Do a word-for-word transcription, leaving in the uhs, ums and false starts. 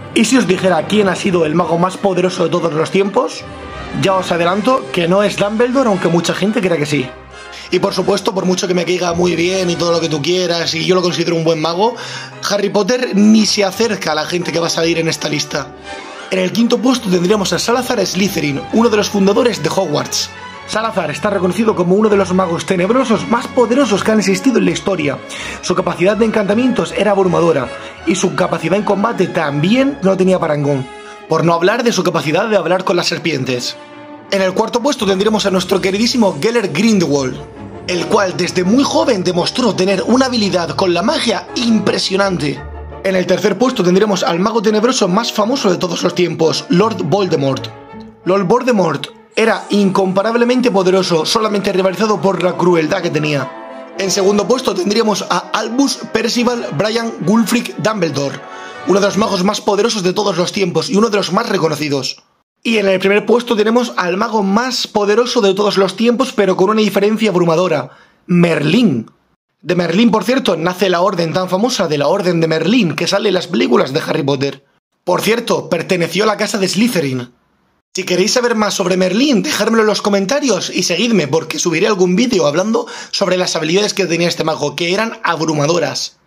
¿Y si os dijera quién ha sido el mago más poderoso de todos los tiempos? Ya os adelanto que no es Dumbledore, aunque mucha gente crea que sí. Y por supuesto, por mucho que me caiga muy bien y todo lo que tú quieras, y yo lo considero un buen mago, Harry Potter ni se acerca a la gente que va a salir en esta lista. En el quinto puesto tendríamos a Salazar Slytherin, uno de los fundadores de Hogwarts. Salazar está reconocido como uno de los magos tenebrosos más poderosos que han existido en la historia. Su capacidad de encantamientos era abrumadora, y su capacidad en combate también no tenía parangón. Por no hablar de su capacidad de hablar con las serpientes. En el cuarto puesto tendremos a nuestro queridísimo Gellert Grindelwald, el cual desde muy joven demostró tener una habilidad con la magia impresionante. En el tercer puesto tendremos al mago tenebroso más famoso de todos los tiempos, Lord Voldemort. Lord Voldemort era incomparablemente poderoso, solamente rivalizado por la crueldad que tenía. En segundo puesto tendríamos a Albus Percival Brian Wulfric Dumbledore, uno de los magos más poderosos de todos los tiempos y uno de los más reconocidos. Y en el primer puesto tenemos al mago más poderoso de todos los tiempos, pero con una diferencia abrumadora, Merlín. De Merlín, por cierto, nace la orden tan famosa de la Orden de Merlín que sale en las películas de Harry Potter. Por cierto, perteneció a la casa de Slytherin. Si queréis saber más sobre Merlín, dejármelo en los comentarios y seguidme porque subiré algún vídeo hablando sobre las habilidades que tenía este mago, que eran abrumadoras.